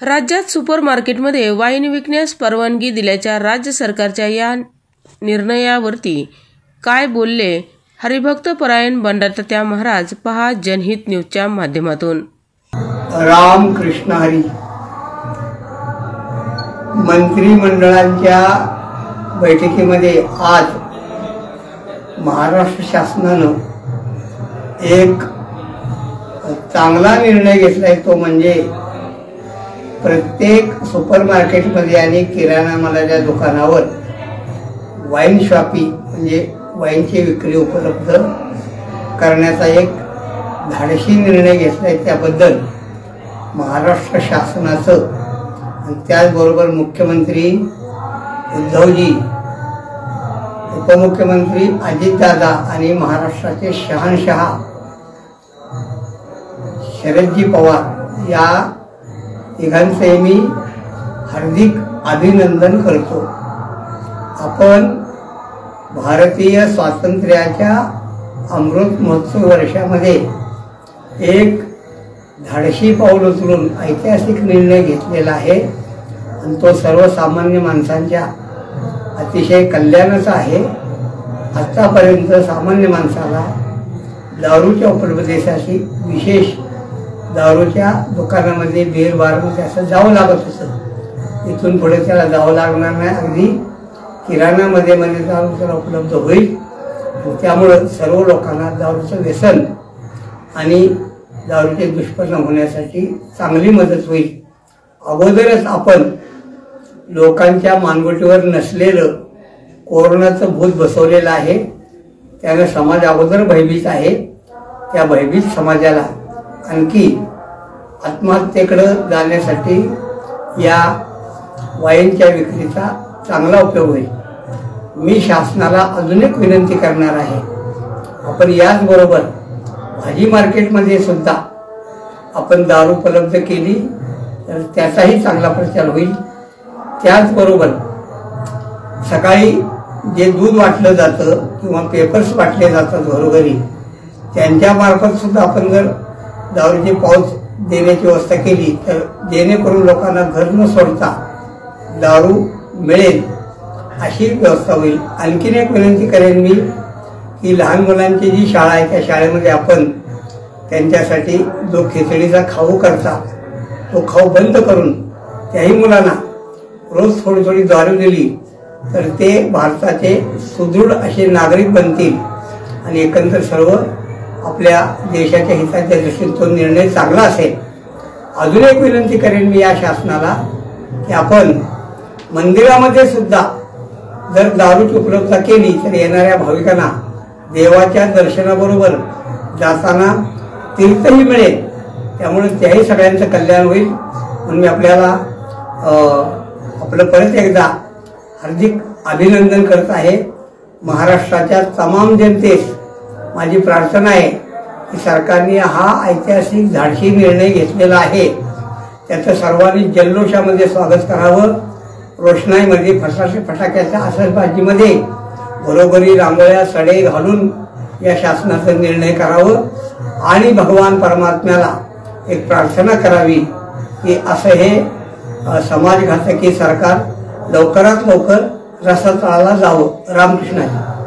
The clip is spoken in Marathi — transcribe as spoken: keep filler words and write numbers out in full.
राज्यात सुपर मार्केटमध्ये वाईन विकण्यास परवानगी दिल्याच्या राज्य सरकारच्या या निर्णयावरती काय बोलले हरिभक्त परायण बंडातात्या महाराज, पहा जनहित न्यूजच्या माध्यमातून। राम कृष्ण हरी। मंत्रिमंडळाच्या बैठकीमध्ये आज महाराष्ट्र शासनानं एक चांगला निर्णय घेतलाय, तो म्हणजे प्रत्येक सुपर मार्केटमध्ये आणि किराणा मालाच्या दुकानावर वाईन शॉपी म्हणजे वाईनची विक्री उपलब्ध करण्याचा एक धाडसी निर्णय घेतलाय। त्याबद्दल महाराष्ट्र शासनाचं आणि त्याचबरोबर मुख्यमंत्री उद्धवजी, उपमुख्यमंत्री अजितदादा आणि महाराष्ट्राचे शहानशहा शरदजी पवार या तिघांचे मी हार्दिक अभिनंदन करतो। आपण भारतीय स्वातंत्र्याच्या अमृत महोत्सव वर्षामध्ये एक धाडसी पाऊल उचलून ऐतिहासिक निर्णय घेतलेला आहे आणि तो सर्वसामान्य माणसांच्या अतिशय कल्याणाचा आहे। आतापर्यंत सामान्य माणसाला दारूच्या उपलब्धतेसाठी विशेष दारूच्या दुकानामध्ये बेर बारमध्ये असं जावं लागत होतं। इथून पुढे त्याला जावं लागणार नाही, अगदी किराणामध्ये मध्ये दारू त्याला उपलब्ध होईल। त्यामुळं सर्व लोकांना दारूचं व्यसन आणि दारूचे दुष्परिणाम होण्यासाठी चांगली मदत होईल। अगोदरच आपण लोकांच्या मानगुटीवर नसलेलं कोरोनाचं भूत बसवलेलं आहे, त्याने समाज अगोदर भयभीत आहे। त्या भयभीत समाजाला आणखी आत्महत्येकडे जाण्यासाठी या वाईनच्या विक्रीचा चांगला उपयोग होईल। मी शासनाला अजून एक विनंती करणार आहे, आपण याचबरोबर भाजी मार्केटमध्ये सुद्धा आपण दारू उपलब्ध केली तर त्याचाही चांगला प्रचार होईल। त्याचबरोबर सकाळी जे दूध वाटलं जातं किंवा पेपर्स वाटले जातात घरोघरी, त्यांच्यामार्फत सुद्धा आपण जर दारूची पाऊच देण्याची व्यवस्था केली तर जेणेकरून लोकांना घर न सोडता दारू मिळेल अशी व्यवस्था होईल। आणखीन एक विनंती करेन मी की लहान मुलांची जी शाळा आहे त्या शाळेमध्ये आपण त्यांच्यासाठी जो खिचडीचा खाऊ करता तो खाऊ बंद करून त्याही मुलांना रोज थोडी थोडी दारू दिली तर ते भारताचे सुदृढ असे नागरिक बनतील आणि एकंदर सर्व आपल्या देशाच्या हिताच्या दृष्टीने तो निर्णय चांगला असेल। अजून एक विनंती करेन मी या शासनाला की आपण मंदिरामध्ये सुद्धा जर दारूची उपलब्धता केली तर येणाऱ्या भाविकांना देवाच्या दर्शनाबरोबर जाताना तीर्थही मिळेल, त्यामुळे त्याही सगळ्यांचं कल्याण होईल। म्हणून मी आपल्याला आपलं परत एकदा हार्दिक अभिनंदन करत आहे। महाराष्ट्राच्या तमाम जनतेस माझी प्रार्थना आहे की सरकारने हा ऐतिहासिक धाडसी निर्णय घेतलेला आहे, त्याचं सर्वांनी जल्लोषामध्ये स्वागत करावं। रोषणाईमध्ये फटाके फटाक्याच्या आतषबाजीमध्ये घरोघरी रांगोळ्या सडे घालून या शासनाचा निर्णय करावं आणि भगवान परमात्म्याला एक प्रार्थना करावी की असं हे समाजघातकी सरकार लवकरात लवकर रसातळाला जावं। रामकृष्ण हरी।